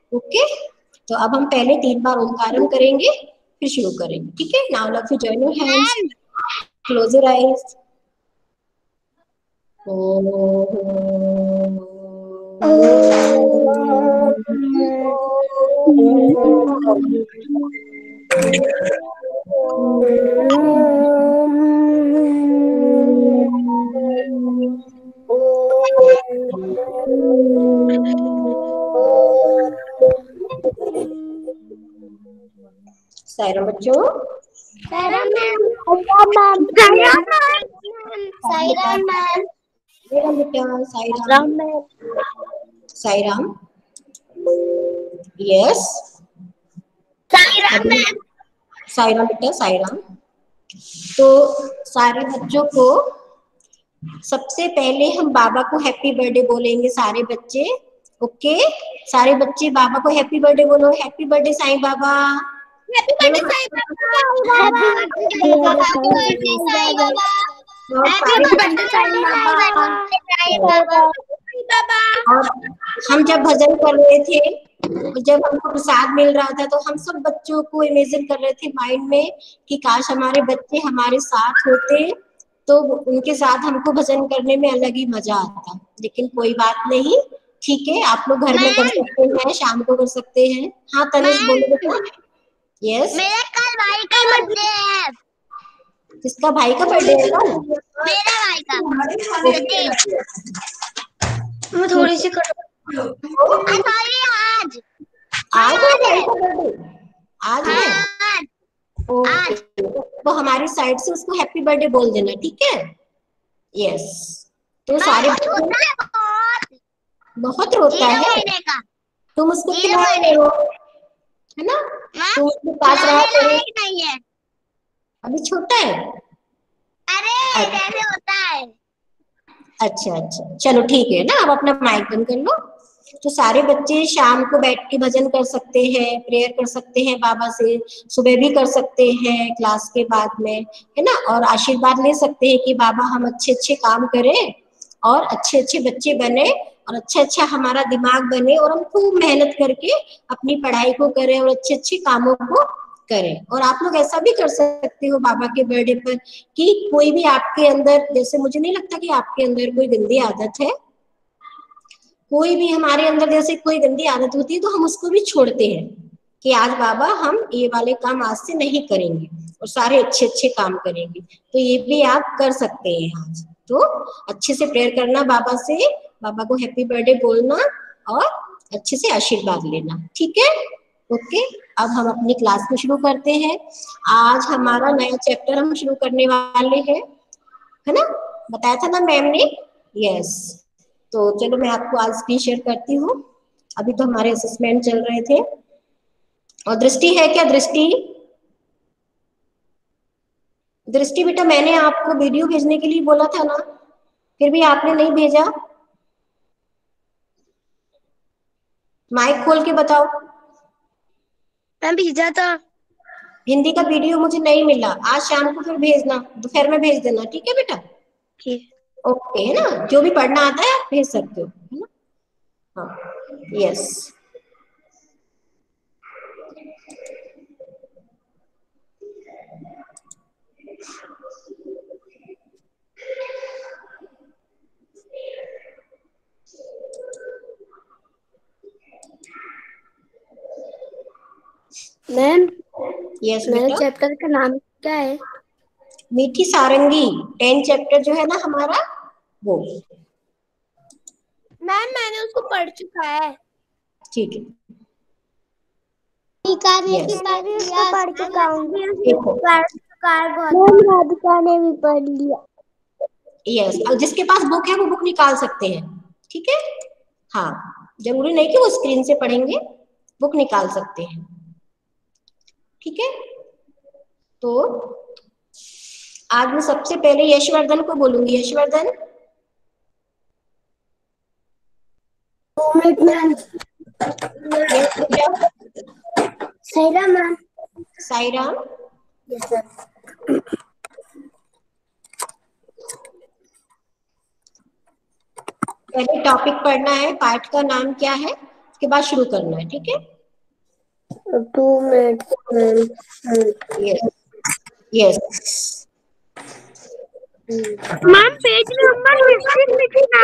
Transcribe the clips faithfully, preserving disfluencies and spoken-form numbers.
Okay, तो अब हम पहले तीन बार ओंकारम करेंगे, फिर शुरू करेंगे, ठीक है। Now let's join your hands, close your eyes. Saira बच्चों, Saira ma'am, Saira ma'am, Saira ma'am, मेरा बेटा साईराम, साईराम, यस, सायरा मैम। साईराम बेटा साईराम। तो सारे बच्चों को सबसे पहले हम बाबा को हैप्पी बर्थडे बोलेंगे, सारे बच्चे, ओके। सारे बच्चे बाबा को हैप्पी बर्थडे बोलो, happy birthday Sai Baba, happy birthday Sai Baba, happy birthday Sai Baba, happy birthday Sai Baba. और हम जब भजन कर रहे थे, जब हमको प्रसाद मिल रहा था, तो हम सब बच्चों को इमेजिन कर रहे थे माइंड में कि काश हमारे बच्चे हमारे साथ होते, तो उनके साथ हमको भजन करने में अलग ही मजा आता। लेकिन कोई बात नहीं, ठीक है, आप लोग घर में कर सकते हैं, शाम को कर सकते हैं। हाँ तनुष बोलो बेटा। यस, मेरा कल भाई का बर्थडे है। किसका भाई का बर्थडे है कल? मेरा भाई का बर्थडे। मैं थोड़ी सी कट सॉरी आज आज है भाई का बर्थडे, आज है। आज ओके, तो हमारी साइड से उसको हैप्पी बर्थडे बोल देना, ठीक है। यस, तो सारे बहुत बहुत रोता है, तुम उसको खिलाया करो, है ना, तुम उसके पास रहा करो। नहीं है, अभी छोटा है। अरे कैसे होता है। अच्छा अच्छा, चलो ठीक है ना, अब अपना माइक बंद कर लो। तो सारे बच्चे शाम को बैठ के भजन कर सकते हैं, प्रेयर कर सकते हैं बाबा से, सुबह भी कर सकते हैं क्लास के बाद में, है ना, और आशीर्वाद ले सकते हैं कि बाबा हम अच्छे अच्छे काम करें और अच्छे अच्छे बच्चे बने और अच्छा अच्छा हमारा दिमाग बने और हम खूब मेहनत करके अपनी पढ़ाई को करें और अच्छे अच्छे कामों को करें। और आप लोग ऐसा भी कर सकते हो बाबा के बर्थडे पर कि कोई भी आपके अंदर, जैसे मुझे नहीं लगता कि आपके अंदर कोई गंदी आदत है, कोई भी हमारे अंदर जैसे कोई गंदी आदत होती है तो हम उसको भी छोड़ते हैं कि आज बाबा हम ये वाले काम आज से नहीं करेंगे और सारे अच्छे अच्छे काम करेंगे। तो ये भी आप कर सकते हैं आज। तो अच्छे से प्रेयर करना बाबा से, बाबा को हैप्पी बर्थडे बोलना और अच्छे से आशीर्वाद लेना, ठीक है। ओके, अब हम अपनी क्लास में शुरू करते हैं। आज हमारा नया चैप्टर हम शुरू करने वाले हैं, है ना, बताया था ना मैम ने। यस, तो चलो मैं आपको आज स्क्रीन शेयर करती हूँ। अभी तो हमारे असेसमेंट चल रहे थे। और दृष्टि है क्या? दृष्टि, दृष्टि बेटा मैंने आपको वीडियो भेजने के लिए बोला था ना, फिर भी आपने नहीं भेजा। माइक खोल के बताओ। मैं भेजा था। हिंदी का वीडियो मुझे नहीं मिला, आज शाम को फिर भेजना, दोपहर में भेज देना, ठीक है बेटा। ठीक, ओके, है ना, जो भी पढ़ना आता है आप भेज सकते हो, है ना। हाँ, यस, मैम यस नए बेटा। चैप्टर का नाम क्या है? मीठी सारंगी, टेन चैप्टर जो है ना हमारा वो। मैम मैंने उसको पढ़ चुका है। ठीक है, राधिका ने yes. भी पढ़ लिया, पढ़ चुका हूँ। देखो, राधिका ने भी पढ़ लिया। यस, और जिसके पास बुक है वो बुक निकाल सकते हैं, ठीक है। हाँ, जरूरी नहीं कि वो स्क्रीन से पढ़ेंगे, बुक निकाल सकते हैं, ठीक है। तो आज मैं सबसे पहले यशवर्धन को बोलूंगी। Yashvardhan, Saira ma'am. Sairam, yes sir. पहले टॉपिक पढ़ना है, पाठ का नाम क्या है? के बाद शुरू करना है, ठीक है? Two minutes ma'am. Yes yes. Ma'am page number fifteen लिखना।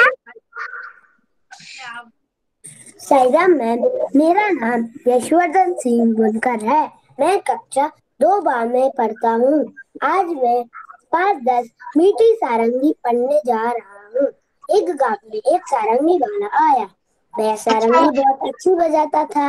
सायरा मैम, मेरा नाम यशवर्धन सिंह बुनकर है। मैं कक्षा दो बार में पढ़ता हूँ। आज मैं पाँच दस मीठी सारंगी पढ़ने जा रहा हूँ। एक गांव में एक सारंगी वाला आया। वह सारंगी बहुत अच्छी बजाता था।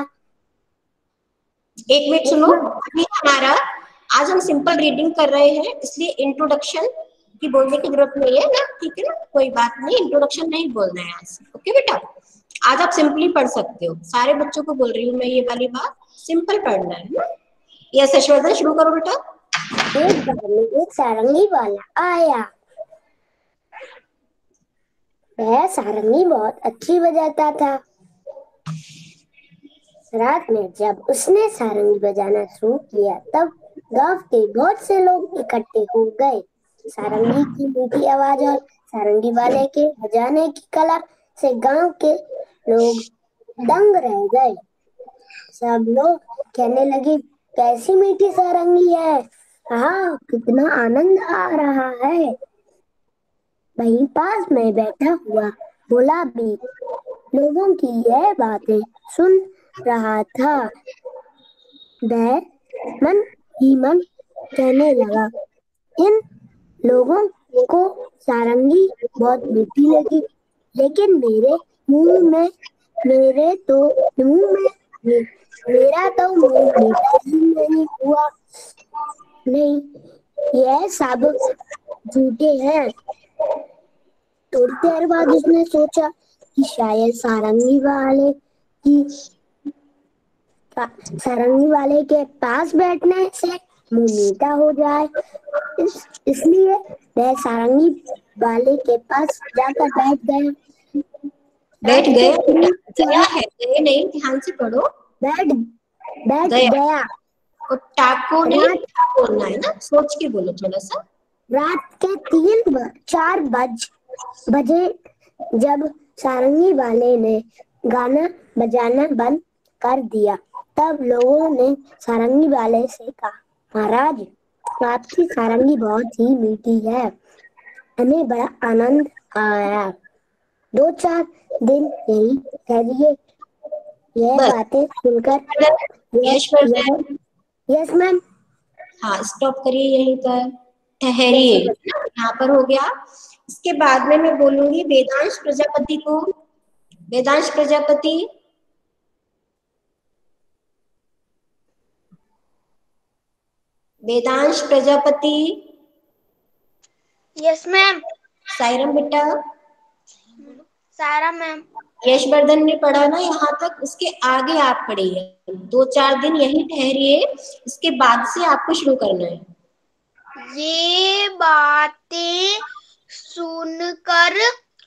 एक मिनट सुनो, अभी हमारा आज हम सिंपल रीडिंग कर रहे हैं, इसलिए इंट्रोडक्शन की बोलने की जरूरत नहीं है ना, ठीक है ना? कोई बात नहीं, इंट्रोडक्शन नहीं बोलना है आज, ओके बेटा? आज आप सिंपली पढ़ सकते हो। सारे बच्चों को बोल रही हूँ मैं ये वाली बात, सिंपल पढ़ना है ना। यस यशवर्धन, शुरू करो बेटा। एक गांव में एक सारंगी वाला आया। वह सारंगी बहुत अच्छी बजाता था। रात में जब उसने सारंगी बजाना शुरू किया, तब गांव के बहुत से लोग इकट्ठे हो गए। सारंगी की मीठी आवाज और सारंगी वाले के बजाने की कला से गांव के लोग दंग रह गए। सब लोग कहने लगे, कैसी मीठी सारंगी है, हाँ कितना आनंद आ रहा है। वहीं पास में बैठा हुआ भोला भी लोगों की यह बातें सुन रहा था। वह मन ही मन कहने लगा, इन लोगों को सारंगी बहुत मीठी लगी, लेकिन मेरे मुंह में मेरे तो मुंह में मे, मेरा तो मुंह मीठा ही नहीं हुआ। नहीं, यह सब झूठे हैं। थोड़ी देर बाद उसने सोचा कि शायद सारंगी वाले की सारंगी वाले के पास बैठने से मुंह मीठा हो जाए। इस, इसलिए वह सारंगी वाले के पास जाकर बैठ गया। बैठ गए बेटा, गया है, गए नहीं, ध्यान से पढ़ो। बैठ बैठ गया, गया। और टाको नहीं बोलना है ना, सोच के बोलो थोड़ा सा। रात के तीन ब, चार बज बजे जब सारंगी वाले ने गाना बजाना बंद कर दिया, तब लोगों ने सारंगी वाले से कहा, महाराज आपकी सारंगी बहुत ही मीठी है, हमें बड़ा आनंद आया। दो चार दिन यही ठहरिए। यह बस बातें सुनकर यशवर्धन, यस मैम। हाँ स्टॉप करिए यहीं पर, ठहरिए, यहाँ पर हो गया। इसके बाद में मैं बोलूंगी वेदांश प्रजापति को। वेदांश प्रजापति, वेदांश प्रजापति। Yes ma'am. सायरम बेटा, सारा मैम। यशवर्धन ने पढ़ा ना यहाँ तक, उसके आगे आप पढ़िए। दो चार दिन यहीं ठहरिए, इसके बाद से आपको शुरू करना है। ये बातें सुनकर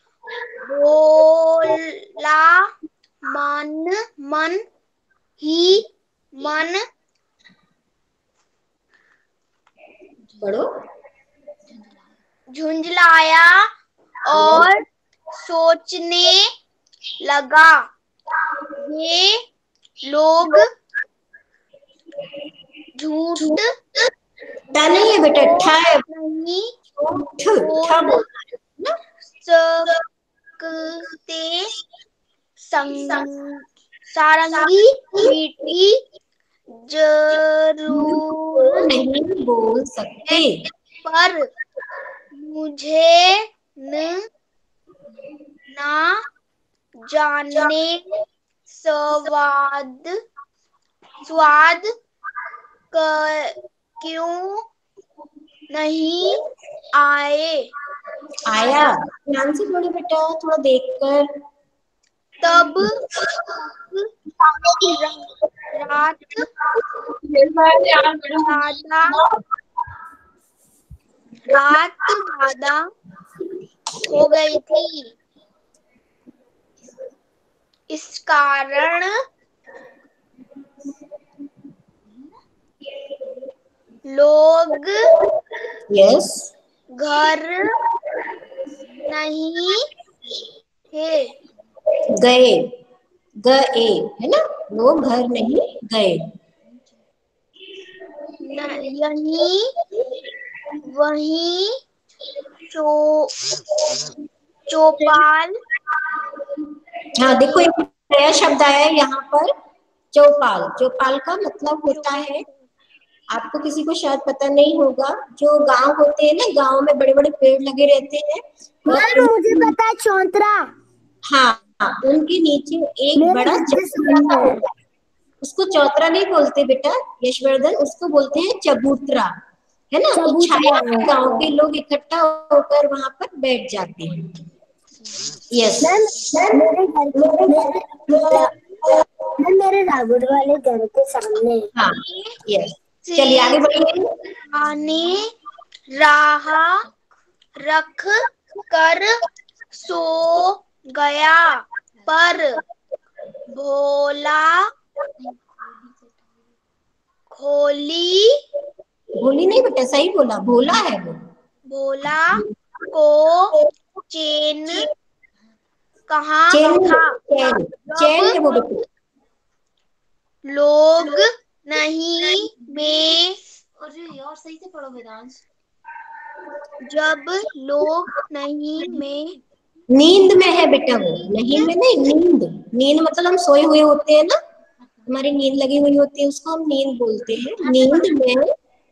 बोला मन मन ही मन पढ़ो। झुंझलाया और सोचने लगा, ये लोग झूठ टा नहीं है बेटा, ठा है, नहीं ठा बोलना है ना। सकते संग सारंगी मीठी जरूर नहीं बोल सकते, पर मुझे न ना जाने स्वाद स्वाद क्यों नहीं आए। आया, ध्यान से पढ़ो बेटा, थोड़ा देखकर। तब रात ज्यादा रात ज्यादा हो गई थी। इस कारण लोग यस घर नहीं थे। गए गए, है ना, लोग घर नहीं गए। यहीं वहीं चो चौपाल। हाँ देखो एक नया शब्द आया है यहाँ पर, चौपाल। चौपाल का मतलब होता है, आपको किसी को शायद पता नहीं होगा, जो गांव होते हैं ना, गांव में बड़े बड़े पेड़ लगे रहते हैं। मैम मुझे पता है, चौतरा। हाँ, हाँ, उनके नीचे एक मेरे बड़ा घर के चबूतरा सामने है। होता है। उसको चौतरा नहीं बोलते बेटा यशवर्धन, उसको बोलते हैं चबूतरा, है ना। तो छाया में चबूतरा। गांव के लोग इकट्ठा होकर वहां पर बैठ जाते हैं। यस मैम मेरे घर मेरे मैम मेरे राघुल वाले घर के सामने है। हाँ, यस, चलिए आगे बढ़िए। आने राह रख कर सो गया, पर भोला खोली। भोली नहीं बेटा, सही बोला, भोला है वो। भोला को चैन कहाँ चैन, था, चैन, चैन है वो बेटा। लोग नहीं में। अरे यार सही से पढ़ो वेदांश। जब लोग नहीं में, नींद में है बेटा वो, नहीं में नहीं, नींद। नींद मतलब हम सोए हुए होते हैं ना, हमारी नींद लगी हुई होती है, उसको हम नींद बोलते हैं। नींद में,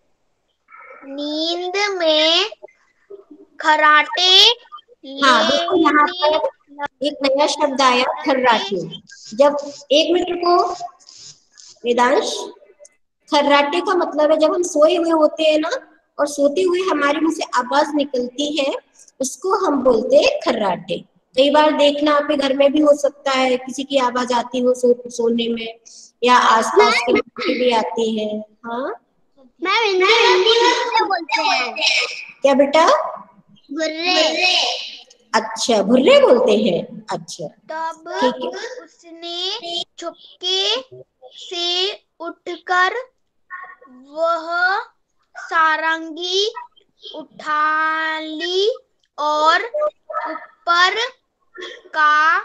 नींद में खराटे हाँ देखो यहाँ लेने पर एक नया शब्द आया, खर्राटे। जब, एक मिनट रुको वेदांश, खर्राटे का मतलब है जब हम सोए हुए होते हैं ना, और सोते हुए हमारे मुंह से आवाज निकलती है, उसको हम बोलते हैं खर्राटे। कई बार देखना आपके घर में भी हो सकता है, किसी की आवाज आती हो सो, सोने में, या आसपास के लोग की भी आती है। हाँ मैम हिंदी में भुर्रे बोलते हैं। क्या बेटा? भुर्रे। अच्छा, भुर्रे बोलते हैं, अच्छा तब ठीक है। उसने चुपके से उठकर वह सारंगी उठा ली और ऊपर का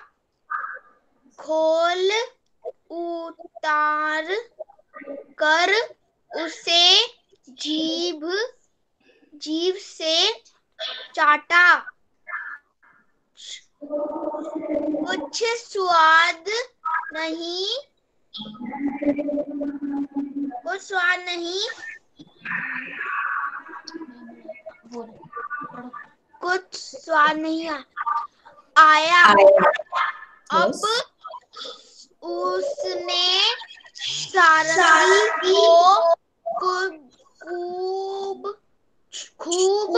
खोल उतार कर उसे जीभ जीभ से चाटा। कुछ स्वाद नहीं, कुछ स्वाद नहीं, कुछ स्वाद नहीं आया। अब उसने सारंगी को खूब खूब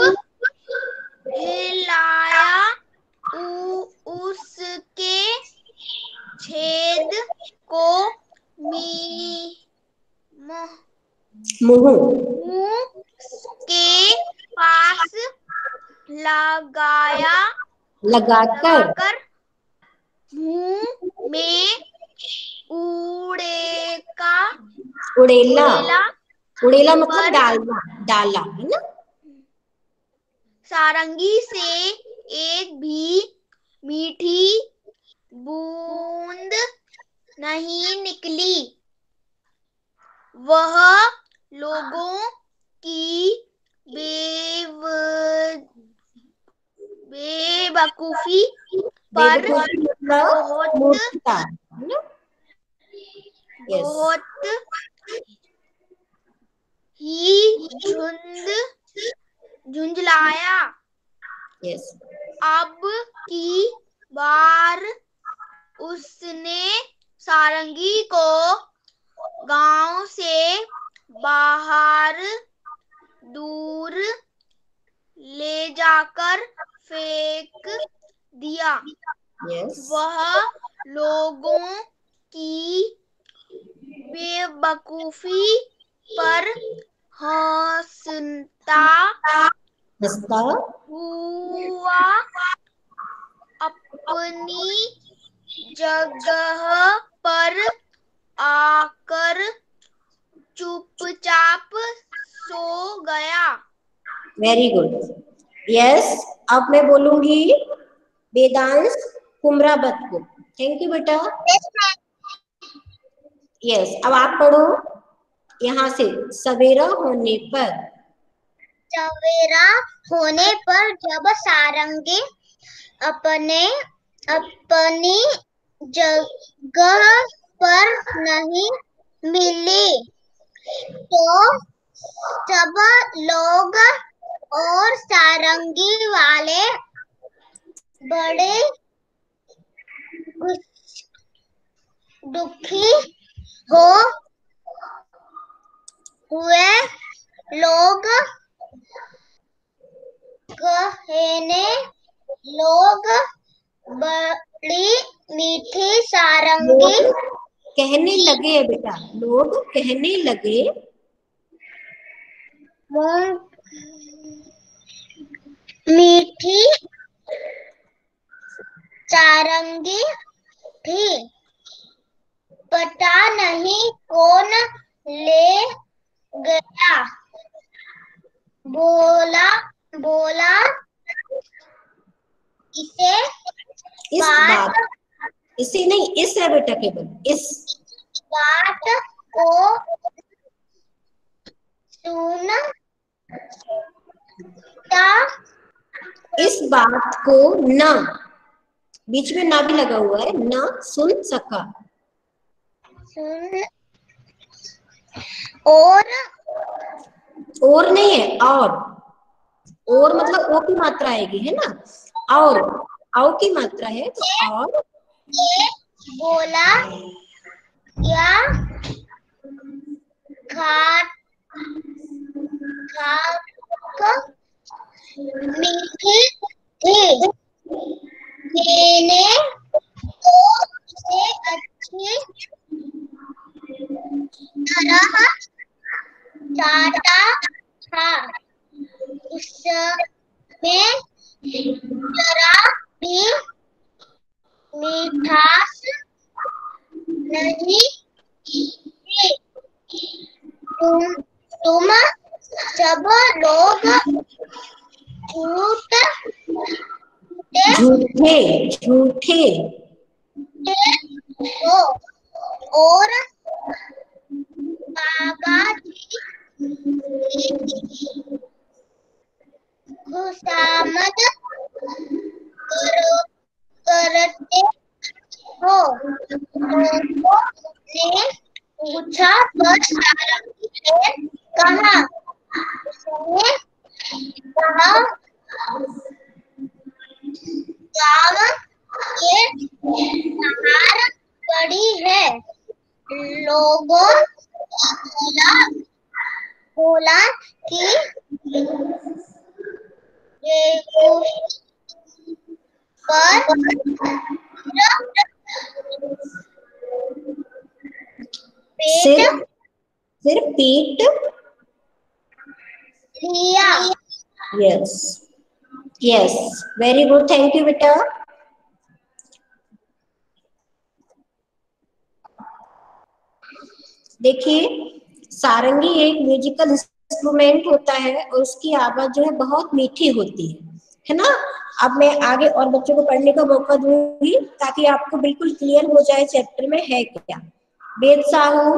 हिलाया, उ, उसके छेद को मी मुंह के पास लगाया, लगाकर, लगाकर मुंह में उड़ेका उड़ेला, उड़ेला उड़ेला मतलब डालना, डाला, है ना। सारंगी से एक भी मीठी बूंद नहीं निकली। वह लोगों की बेव बेवकूफी पर बहुत मूर्खता, है ना। बहुत ही झुंड झुंझलाया। यस, अब की बार उसने सारंगी को गांव से बाहर दूर ले जाकर फेंक दिया। यस, वह लोगों की बेवकूफी पर हंसता हंसता हुआ अपनी जगह पर आकर चुपचाप सो गया। Very good. यस, अब मैं बोलूंगी वेदांश कुमराबत को। थैंक यू बेटा। यस, अब आप पढ़ो यहाँ से। सवेरा होने पर, सवेरा होने पर जब सारंगी अपने अपनी जगह पर नहीं मिली तो सब लोग और सारंगी वाले बड़े दुखी हो हुए। लोग कहने लोग बड़ी मीठी सारंगी, लोग कहने लगे बेटा, लोग कहने लगे मीठी सारंगी थी, पता नहीं कौन ले गया। बोला बोला इसे इस बात, बात, इसे नहीं, इस है बेटा, केवल इस बात को सुन ता इस बात को न, बीच में ना भी लगा हुआ है, न सुन सका। सुन और और नहीं है, और और मतलब ओ की मात्रा आएगी, है ना, और आओ की मात्रा है तो और। ये बोला क्या खाट खाक मीठी थी, मैंने तो उसे अच्छी तरह चाटा था, उसमें जरा भी मिठास नहीं थी। तुम तुम सब लोग झूठ झूठे झूठे हो और बाबा जी की खुशामद करो करते हो। लोगों ने पूछा पर सारंगी ने कहा, उसने कहा गाँव के बाहर पड़ी है। लोगों बोला बोला कि पर पेट सिर सिर पीट लिया। Yes yes, very good, thank you बेटा। देखिए, सारंगी एक म्यूजिकल इंस्ट्रूमेंट होता है और उसकी आवाज जो है बहुत मीठी होती है, है ना। अब मैं आगे और बच्चों को पढ़ने का मौका दूंगी ताकि आपको बिल्कुल क्लियर हो जाए चैप्टर में है क्या। वेद साहू।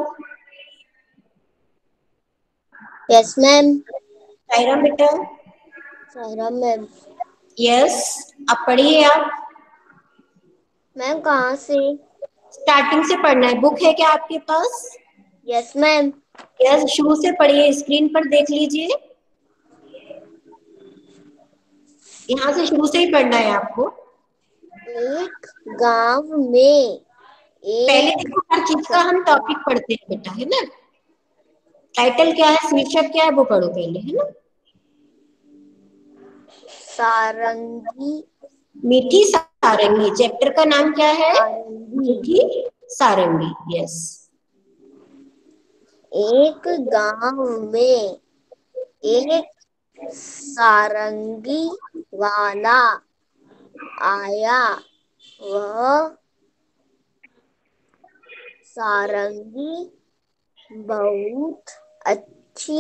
Yes ma'am. सायरा बेटा। सायरा मैम। यस, अब पढ़िए आप। मैम कहाँ से? स्टार्टिंग से पढ़ना है, बुक है क्या आपके पास? Yes ma'am. यस, शुरू से पढ़िए, स्क्रीन पर देख लीजिए, यहाँ से शुरू से ही पढ़ना है आपको। एक गांव में पहले एक देखो, हर चीज का हम टॉपिक पढ़ते हैं बेटा, है ना। टाइटल क्या है, शीर्षक क्या है, वो पढ़ो पहले, है ना। सारंगी। मीठी सारंगी, चैप्टर का नाम क्या है? सारंगी। मीठी सारंगी, यस। एक गांव में एक सारंगी वाला आया। वह सारंगी बहुत अच्छी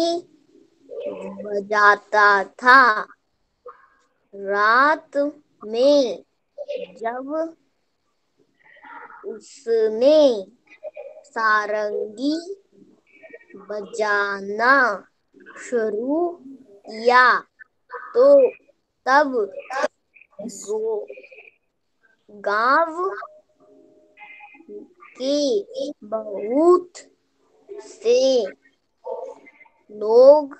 बजाता था। रात में जब उसने सारंगी बजाना शुरू किया तो तब गो गांव के बहुत से लोग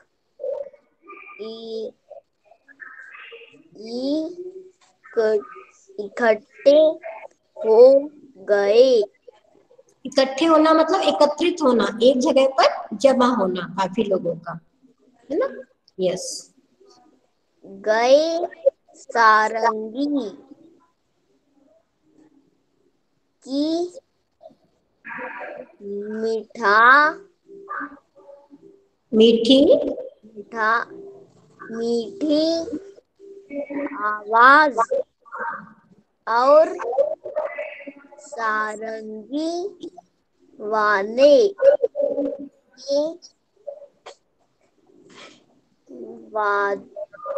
इकट्ठे हो गए। इकट्ठे होना मतलब एकत्रित होना, एक जगह पर जमा होना काफी लोगों का, है ना? यस। गए सारंगी की मीठा मीठी मीठा मीठी आवाज और सारंगी वाले के बाद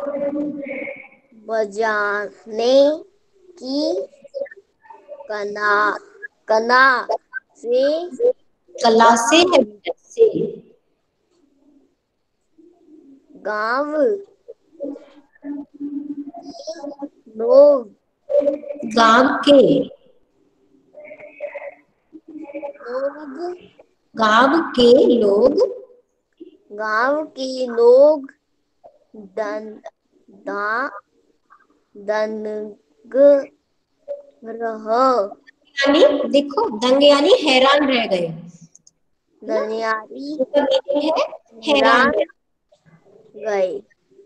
बजाने की कला कला से कला से है, से गांव लोग गांव के लोग गांव के लोग गांव के लोग दन दा दंग रह यानी देखो, दंग यानी हैरान रह गए, दनियारी उसका meaning है हैरान हैरान रह। गए।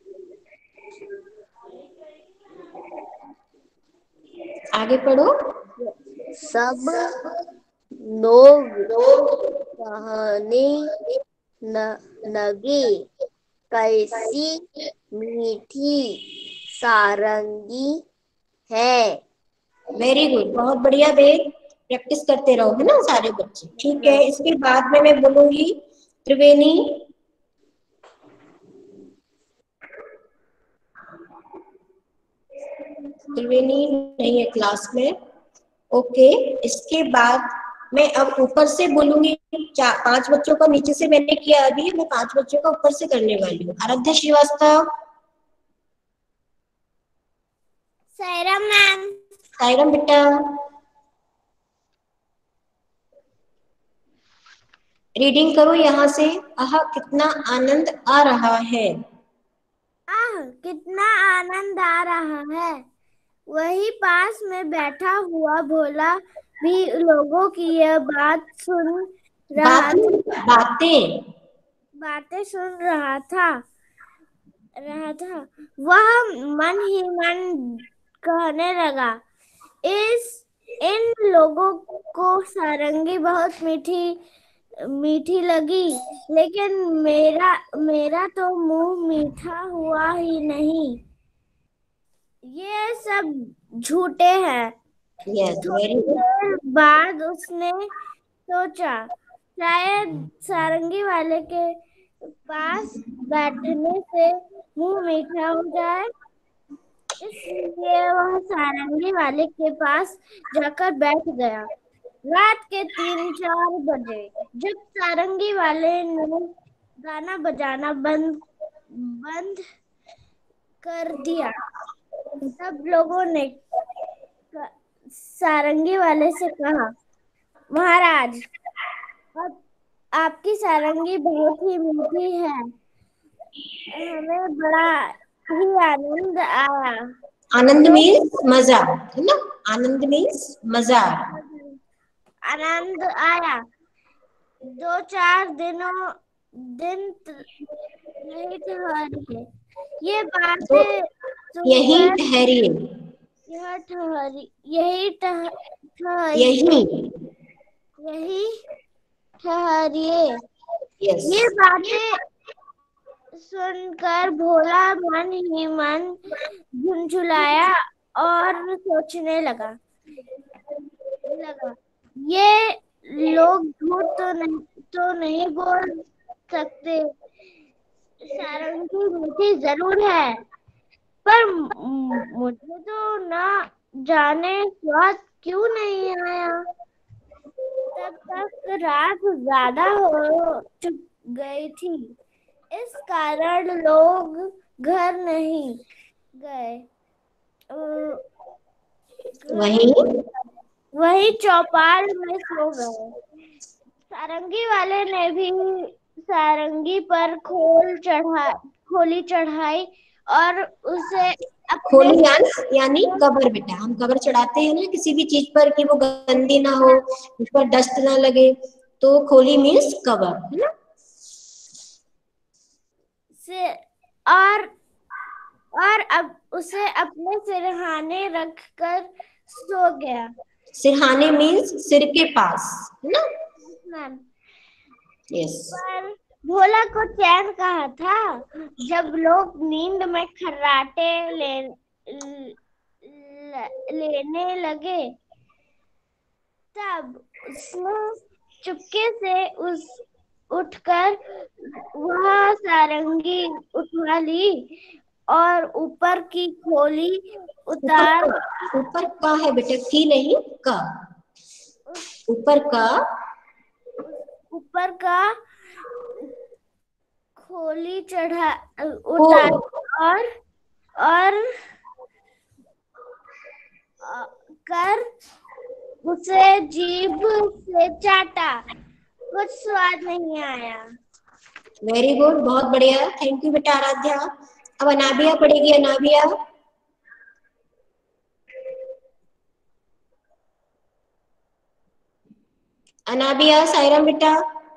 आगे पढ़ो। सब लोग कहने न लगे, कैसी मीठी सारंगी है। वेरी गुड, बहुत बढ़िया बेट, प्रैक्टिस करते रहो, है ना सारे बच्चे। ठीक है, इसके बाद में मैं बोलूंगी त्रिवेणी। त्रिवेणी नहीं है क्लास में। ओके, इसके बाद मैं अब ऊपर से बोलूंगी। चार पांच बच्चों का नीचे से मैंने किया, अभी मैं पांच बच्चों का ऊपर से करने वाली हूँ। आराध्या श्रीवास्तव। सायरम मैम। सायरम बेटा, रीडिंग करो यहाँ से। आह कितना आनंद आ रहा है। आह कितना आनंद आ रहा है। वही पास में बैठा हुआ भोला भी लोगों की यह बात सुन रहा बातें बातें बातें सुन रहा था रहा था वह मन ही मन कहने लगा, इस इन लोगों को सारंगी बहुत मीठी मीठी लगी, लेकिन मेरा मेरा तो मुंह मीठा हुआ ही नहीं। ये सब झूठे हैं। यस, थोड़ी वेरी गुड। देर बाद उसने सोचा, शायद सारंगी वाले के पास बैठने से मुंह मीठा हो जाए, इसलिए वह सारंगी वाले के पास जाकर बैठ गया। रात के तीन चार बजे जब सारंगी वाले ने गाना बजाना बंद बंद कर दिया, तब लोगों ने सारंगी वाले से कहा, महाराज, अब आपकी सारंगी बहुत ही मीठी है, हमें बड़ा ही आनंद आया। आनंद मीन्स मजा, है ना? आनंद मीन्स मजा। आनंद आया। दो चार दिनों दिन यही ठहरिए। ये तो बातें यही सुनकर ठहरिए, यह ठहरी यही ठह यही यही ठहरिए। यस, ये बातें सुनकर भोला मन ही मन झुंझुलाया और सोचने लगा लगा ये लोग झूठ तो नहीं तो नहीं बोल सकते, सारंगी मीठी जरूर है, पर मुझे तो ना जाने स्वाद क्यों नहीं आया। तब तक रात ज्यादा हो चुक गई थी। इस कारण लोग घर नहीं गए। वहीं वही चौपाल में सो गए। सारंगी वाले ने भी सारंगी पर खोल चढ़ा खोली चढ़ाई और उसे अपने खोली यानी यानी कबर बेटा, हम कबर चढ़ाते हैं ना किसी भी चीज पर कि वो गंदी ना हो, उस पर डस्ट ना लगे, तो खोली मीन्स कबर, है ना। से और और अब उसे अपने सिरहाने रखकर सो गया। सिरहाने मीन्स सिर के पास, है ना। Ma'am yes. पर भोला को चैन कहा था। जब लोग नींद में खर्राटे ले, ले, लेने लगे तब उसने चुपके से उस उठकर वह सारंगी उठवा ली और ऊपर की खोली उतार। ऊपर का है बेटा, की नहीं का, ऊपर का ऊपर का खोली चढ़ा उतार और और कर उसे जीभ से चाटा। कुछ स्वाद नहीं आया। वेरी गुड, बहुत बढ़िया, थैंक यू बेटा आराध्या। अब अनाबिया पढ़ेगी। अनाबिया अनाबिया सायराम बेटा।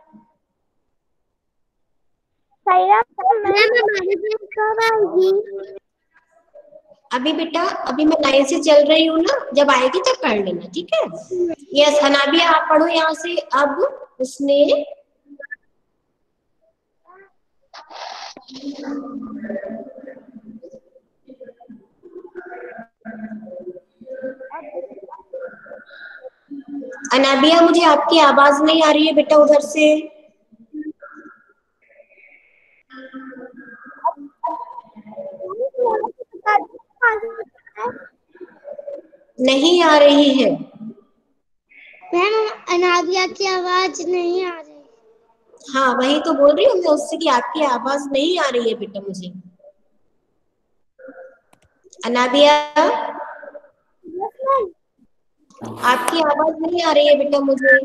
सायराम मैम हमारी क्लास कब आएगी? अभी बेटा, अभी मैं लाइन से चल रही हूँ ना, जब आएगी तब पढ़ लेना, ठीक है। यस अनाबिया आप पढ़ो यहाँ से। अब उसने अनाबिया मुझे आपकी आवाज नहीं आ रही है बेटा उधर से। नहीं आ रही है मैम, अनाबिया की आवाज नहीं आ रही। हाँ वही तो बोल रही हूँ मैं उससे कि आपकी आवाज नहीं आ रही है बेटा मुझे। अनाबिया आपकी आवाज नहीं आ रही है बेटा मुझे।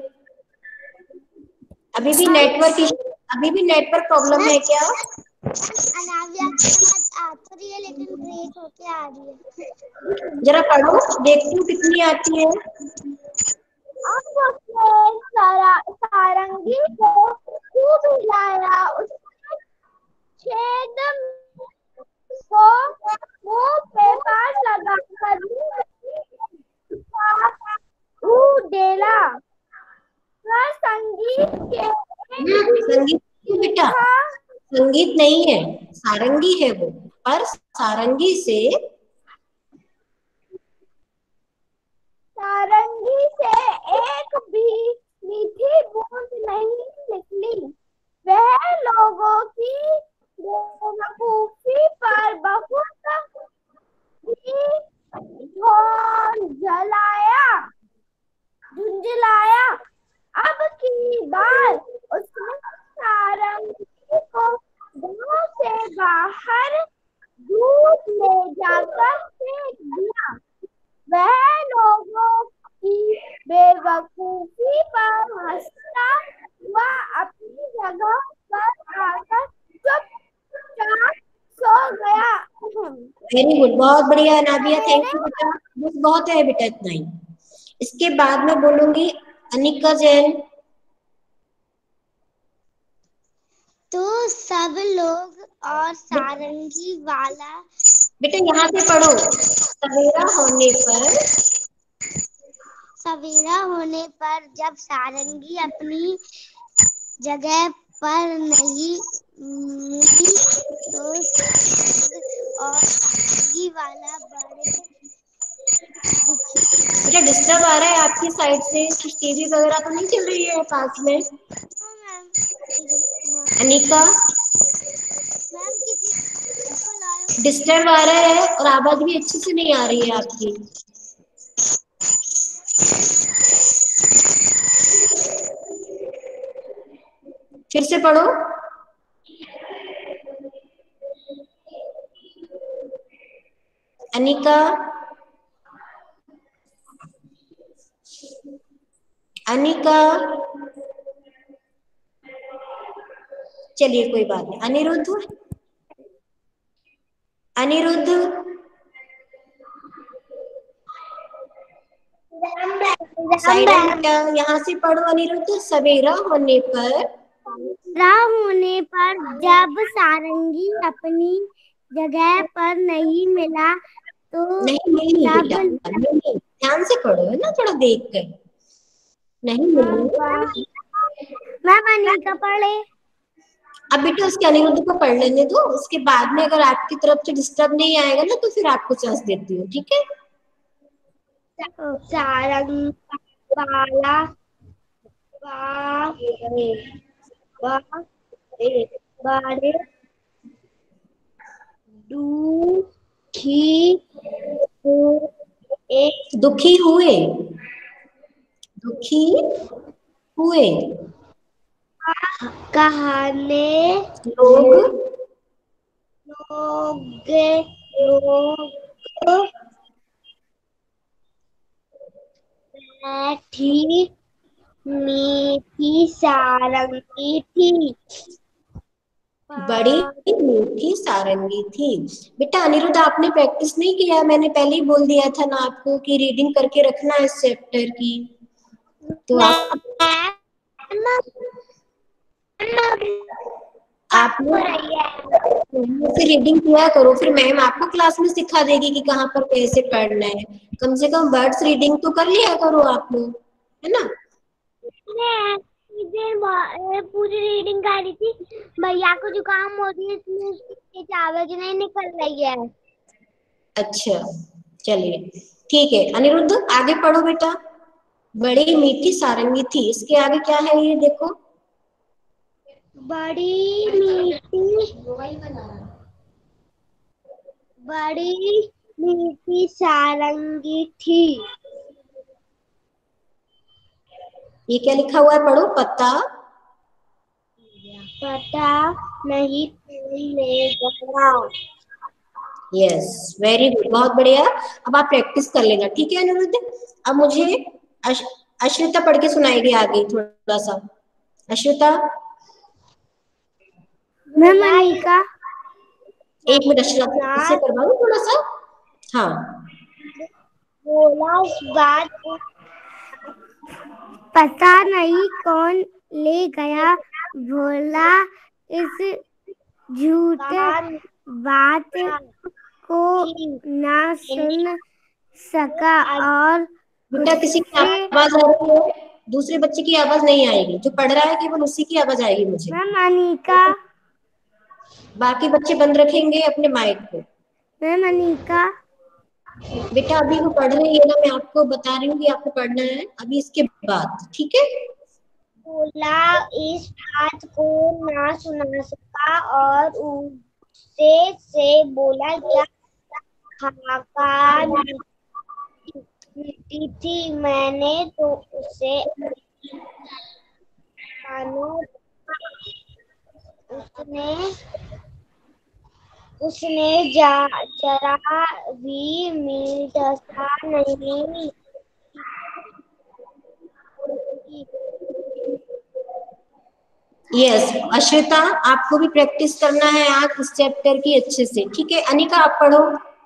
अभी भी नेटवर्क अभी भी नेटवर्क प्रॉब्लम है क्या? अनाबिया की आवाज आ तो रही है लेकिन ब्रेक होके आ रही है। जरा पढ़ो, देखती हूँ कितनी आती है। अब उसने सारा सारंगी को खूब हिलाया। उसने छेद को मुंह पे पास लगाकर उडेला। वह संगीत के संगीत बेटा, संगीत नहीं है, सारंगी है वो, पर सारंगी से सारंगी से एक भी मीठी बूंद नहीं निकली। वह लोगों की बेवकूफी पर बहुत ही झुंझलाया झुंझलाया। अब की बार उसने सारंगी को गांव से बाहर दूर ले जाकर फेंक दिया। वह लोगों की बेवकूफी पर हंसता हुआ अपनी जगह पर आकर चुपचाप सो गया। वेरी गुड, बहुत बढ़िया अनाबिया, थैंक यू बेटा। बस बहुत है बेटा, इतना ही। इसके बाद मैं बोलूंगी अनिका जैन। तो सब लोग और सारंगी वाला बेटा यहाँ से पढ़ो। सवेरा होने पर सवेरा होने पर जब सारंगी अपनी जगह पर नहीं मिली तो और सारंगी वाला बड़े दुखी। बेटा डिस्टर्ब आ रहा है आपकी साइड से, कुछ टीवी वगैरह तो नहीं चल रही है पास में? अनिका मैम किसी को लाओ। डिस्टर्ब आ रहा है और आवाज भी अच्छी से नहीं आ रही है आपकी। फिर से पढ़ो। अनिका, अनिका, चलिए कोई बात नहीं। अनिरुद्ध, अनिरुद्ध, साइलेंट, यहाँ से पढ़ो अनिरुद्ध। सवेरा होने पर, सवेरा होने पर जब सारंगी अपनी जगह पर नहीं मिला तो नहीं नहीं सब बेटा, नहीं, ध्यान से पढ़ो है ना, थोड़ा देख कर। नहीं मिली। मैम अनिका पढ़े। अब बेटा उसके अनिरुद्ध को पढ़ लेने दो, उसके बाद में अगर आपकी तरफ से डिस्टर्ब नहीं आएगा ना तो फिर आपको चांस देती हूँ, ठीक है। सारंग वाला बारे दुखी हुए, दुखी हुए, दुखी हुए कहने लोग, लोग लोग बैठी मीठी सारंगी थी, बड़ी मीठी सारंगी थी। बेटा अनिरुद्ध आपने प्रैक्टिस नहीं किया, मैंने पहले ही बोल दिया था ना आपको कि रीडिंग करके रखना है इस चैप्टर की। तो आप आपने से रीडिंग किया करो, फिर मैम आपको क्लास में सिखा देगी कि कहाँ पर कैसे पढ़ना है। कम से कम वर्ड्स रीडिंग तो कर लिया करो आप लोग, है ना। पूरी रीडिंग कर रही थी, भैया को जुकाम हो रही है इसलिए आवाज नहीं निकल रही है। अच्छा चलिए ठीक है। अनिरुद्ध आगे पढ़ो बेटा। बड़ी मीठी सारंगी थी, इसके आगे क्या है ये देखो। बड़ी मीठी बड़ी मीठी सारंगी थी। ये क्या लिखा हुआ है, पढ़ो। पता पता नहीं कौन ले गया। यस वेरी गुड, बहुत बढ़िया। अब आप प्रैक्टिस कर लेना, ठीक है अनिरुद्ध। अब मुझे अश, अश्रिता पढ़ के सुनाएगी आगे थोड़ा सा। अश्रिता। मैम अनिका। एक मिनट अश्रिता से करवाऊं थोड़ा सा। हाँ बोला इस बात पता नहीं कौन ले गया, बोला इस झूठे बात को ना सुन सका और बेटा किसी की आवाज आ रही है, दूसरे बच्चे की आवाज नहीं आएगी, जो पढ़ रहा है केवल उसी की आवाज आएगी मुझे। मैम अनिका। बाकी बच्चे बंद रखेंगे अपने माइक को। मैम अनिका। बेटा अभी वो पढ़ रही है ना, मैं आपको बता रही हूँ कि आपको पढ़ना है अभी इसके बाद, ठीक है। बोला इस बात को ना सुना सका और उससे से बोला क्या खाका मिट्टी थी, मैंने तो उसे उसने उसने जा, जरा भी मीठा नहीं। यस अश्विता, आपको भी प्रैक्टिस करना है आज इस चैप्टर की अच्छे से, ठीक है। अनिका आप पढ़ो।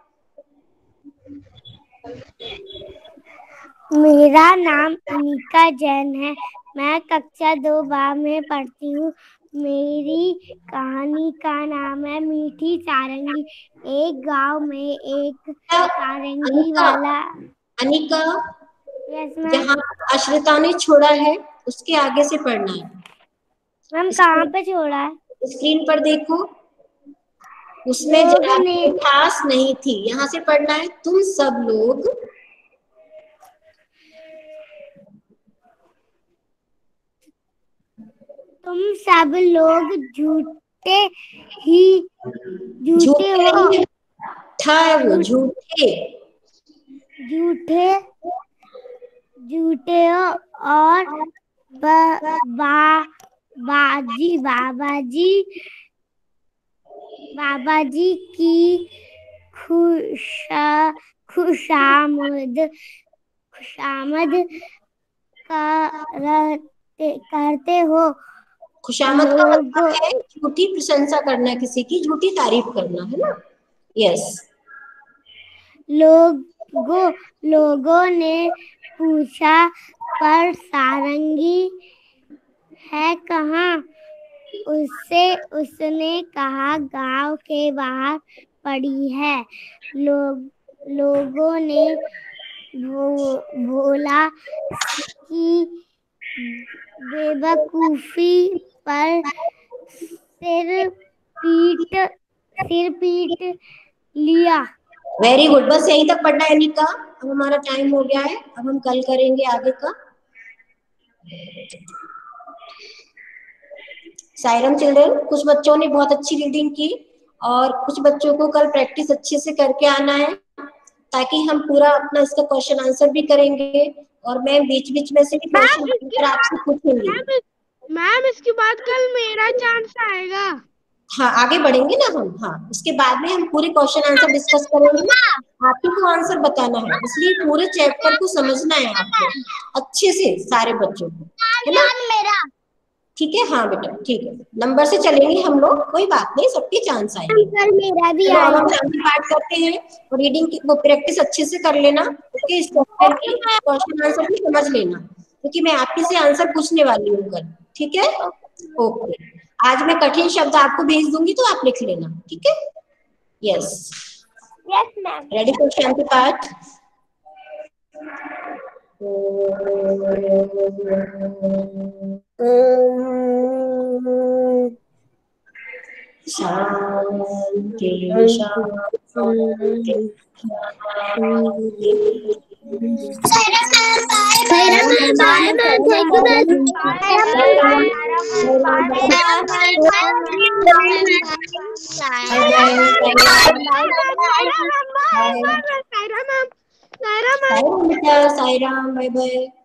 मेरा नाम अनिका जैन है, मैं कक्षा दो बा में पढ़ती हूँ। मेरी कहानी का नाम है मीठी सारंगी। एक गांव में एक सारंगी अनिका, वाला। Anika yes ma'am. जहाँ अश्विता ने छोड़ा है उसके आगे से पढ़ना है। मैम कहाँ पे छोड़ा है? स्क्रीन पर देखो, उसमें जरा भी मिठास नहीं थी, यहाँ से पढ़ना है। तुम सब लोग तुम सब लोग झूठे ही झूठे हो, था वो झूठे झूठे झूठे हो और बा, बा बाजी बाबा जी बाबा जी की खुशा खुशामद खुशामद करते करते हो। खुशामद का लोग मतलब है झूठी प्रशंसा करना, किसी की झूठी तारीफ करना, है ना। यस। लोगों लोगों ने पूछा, पर सारंगी है कहाँ? उससे उसने कहा, गांव के बाहर पड़ी है। लोग लोगों ने भो, भोला की बेवकूफी पर सिर पीट सिर पीट लिया। वेरी गुड, बस यहीं तक पढ़ना है निका। अब हमारा टाइम हो गया है, अब हम कल करेंगे आगे का। सायरम चिल्ड्रन, कुछ बच्चों ने बहुत अच्छी रीडिंग की और कुछ बच्चों को कल प्रैक्टिस अच्छे से करके आना है, ताकि हम पूरा अपना इसका क्वेश्चन आंसर भी करेंगे और मैं बीच बीच में से भी क्वेश्चन आपसे पूछूंगी। मैम इसके बाद कल मेरा चांस आएगा। हाँ, आगे बढ़ेंगे ना हम। हाँ, इसके बाद में हम पूरे क्वेश्चन आंसर डिस्कस करेंगे। आपको तो आंसर बताना है, इसलिए पूरे चैप्टर को समझना है आपको अच्छे से, सारे बच्चों को, है ना। मेरा ठीक है, हाँ बेटा ठीक है, नंबर से चलेंगे हम लोग, कोई बात नहीं, सबके चांस आएंगे। कल मेरा भी चलो अब हम आएगा। फैमिली पार्ट करते हैं और रीडिंग की वो प्रैक्टिस अच्छे से कर लेना, ओके। इस चैप्टर की क्वेश्चन आंसर भी समझ लेना, क्योंकि मैं आपके से आंसर पूछने वाली हूँ कल, ठीक है। ओके, आज मैं कठिन शब्द आपको भेज दूंगी तो आप लिख लेना, ठीक है। Yes yes ma'am. Ready for shanti path. शांति शांति सायराम, बाय बाय।